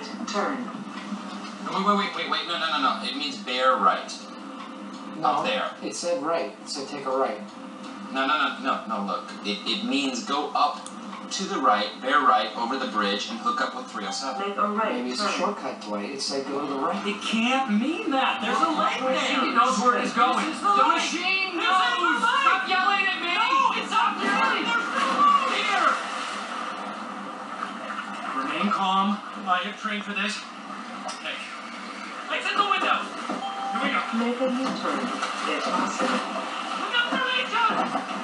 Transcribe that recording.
right turn. Wait. No. It means bear right. No, up there. It said right. It said take a right. No, look. It means go up to the right, bear right, over the bridge, and hook up with 307. Make a right Maybe it's turn. a shortcut way. It said go to the right. It can't mean that. There's a light there. It knows where it is going. This is the light. Machine This knows. is the light. Stop yelling at me. No, it's up there. There's no road here. Remain calm. You're trained for this. Okay. Exit the window. Here we go. Make a U-turn if possible. Look out for Rachel.